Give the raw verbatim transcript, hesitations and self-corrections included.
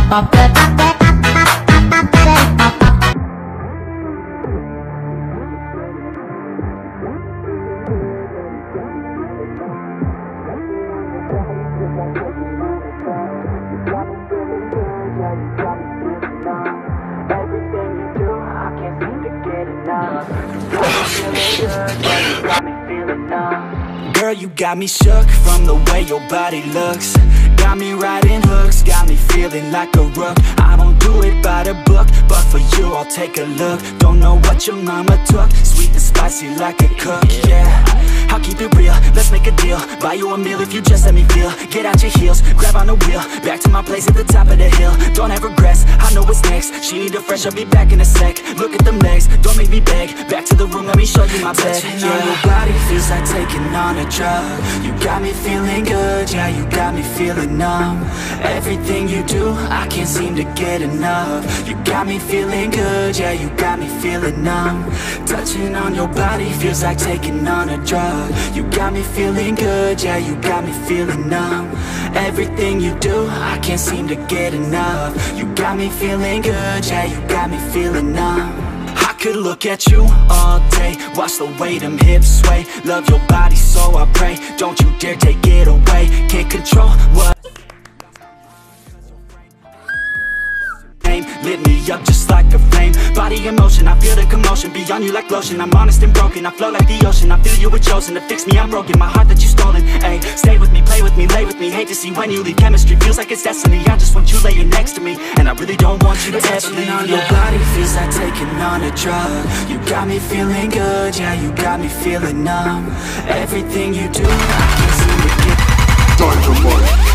Girl, you got me shook from the way your body looks. Got me riding hooks, got me feeling like a rook. I don't do it by the book, but for you I'll take a look. Don't know what your mama took, sweet and spicy like a cook, yeah. I'll keep it real, let's make a deal. Buy you a meal if you just let me feel. Get out your heels, grab on the wheel. Back to my place at the top of the hill. Don't have regrets, I know what's next. She need a fresh, I'll be back in a sec. Look at them legs, don't make me beg. Back to the room, let me show you my bed. Touching on your body feels like taking on a drug. You got me feeling good, yeah, you got me feeling numb. Everything you do, I can't seem to get enough. You got me feeling good, yeah, you got me feeling numb. Touching on your body feels like taking on a drug. You got me feeling good, yeah, you got me feeling numb. Everything you do, I can't seem to get enough. You got me feeling good, yeah, you got me feeling numb. I could look at you all day, watch the way them hips sway. Love your body so I pray, don't you dare take it away. Can't control what lit me up just like a flame. Body in motion, I feel the commotion. Beyond you like lotion, I'm honest and broken. I flow like the ocean, I feel you were chosen to fix me, I'm broken. My heart that you stolen, ayy. Stay with me, play with me, lay with me. Hate to see when you leave, chemistry feels like it's destiny. I just want you laying next to me, and I really don't want you to ever leave. On your body feels like taking on a drug. You got me feeling good, yeah, you got me feeling numb. Everything you do, I can't seem to get Dynamite.